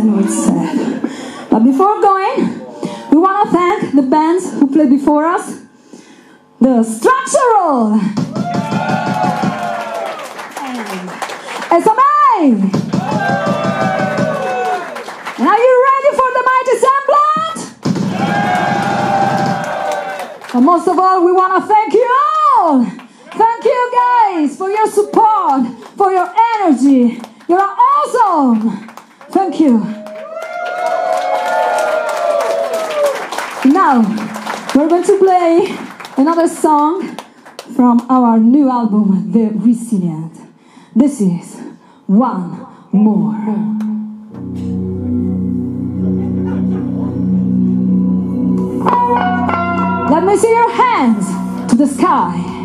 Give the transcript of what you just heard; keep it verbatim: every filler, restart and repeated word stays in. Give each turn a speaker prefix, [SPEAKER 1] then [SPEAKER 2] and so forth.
[SPEAKER 1] I know it's sad. But before going, we want to thank the bands who played before us. The Structural! S M A! And are you ready for the Mighty Semblant? And most of all, we want to thank you all! Thank you guys for your support, for your energy. You're awesome! Thank you. Now, we're going to play another song from our new album, The Resilient. This is One More. Let me see your hands to the sky.